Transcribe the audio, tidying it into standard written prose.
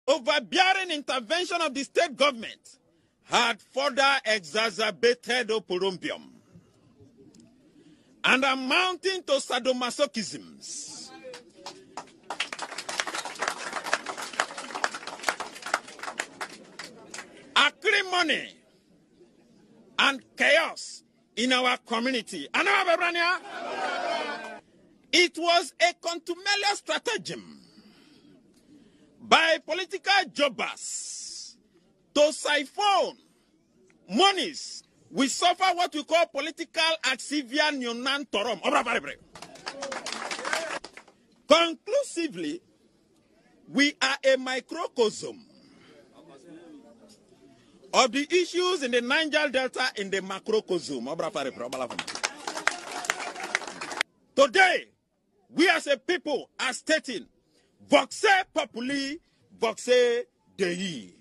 overbearing intervention of the state government had further exacerbated oporombium and amounting to sadomasochisms. Acrimony and chaos in our community. It was a contumelious stratagem by political jobbers to siphon monies. We suffer what we call political axivia nunan torum. Conclusively, we are a microcosm of the issues in the Niger Delta in the macrocosm. Today, we as a people are stating, voxe populi, voxe Dei.